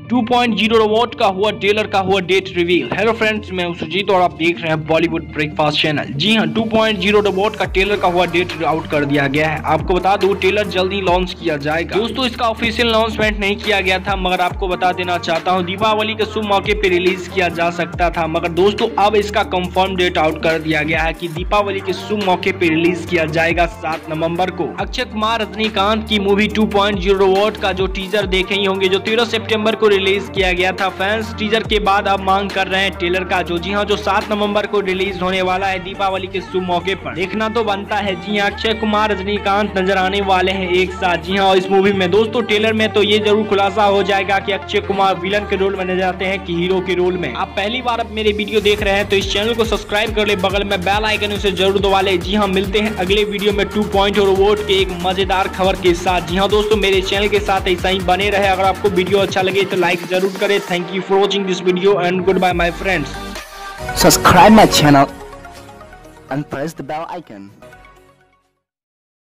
2.0 robot का हुआ trailer का हुआ डेट रिवील। हेलो फ्रेंड्स, मैं हूं सुजीत और आप देख रहे हैं बॉलीवुड ब्रेकफास्ट चैनल। जी हां, 2.0 रोबोट का ट्रेलर का हुआ डेट आउट कर दिया गया है। आपको बता दूं, ट्रेलर जल्द ही लॉन्च किया जाएगा। दोस्तों, इसका ऑफिशियल अनाउंसमेंट नहीं किया गया था, मगर आपको बता देना चाहता हूं दीपावली के शुभ मौके पे रिलीज किया जा सकता था, मगर दोस्तों अब इसका कंफर्म डेट आउट कर दिया गया है कि दीपावली के शुभ मौके पे रिलीज किया जाएगा 7 नवंबर को। अक्षय कुमार रजनीकांत की मूवी 2.0 रोबोट का जो टीजर देखे ही होंगे, जो 13 सितंबर को रिलीज किया गया था। फैंस टीजर के बाद अब मांग कर रहे हैं ट्रेलर का, जो जी हां जो 7 नवंबर को रिलीज होने वाला है दीपावली के शुभ मौके पर। देखना तो बनता है। जी हां, अक्षय कुमार रजनीकांत नजर आने वाले हैं एक साथ। जी हां, इस मूवी में दोस्तों ट्रेलर में तो ये जरूर खुलासा हो जाएगा कि अक्षय कुमार विलन के रोल में नजर आते हैं कि हीरो के रोल में। आप पहली बार अब मेरे वीडियो देख रहे हैं तो इस चैनल को सब्सक्राइब कर ले, बगल में बेल आइकन उसे जरूर दबा ले। जी हाँ, मिलते हैं अगले वीडियो में 2.0 रोबोट के एक मजेदार खबर के साथ। जी हाँ दोस्तों, मेरे चैनल के साथ ऐसा ही बने रहे। अगर आपको वीडियो अच्छा लगे तो लाइक जरूर करें। Thank you for watching this video and goodbye my friends. Subscribe my channel and press the bell icon.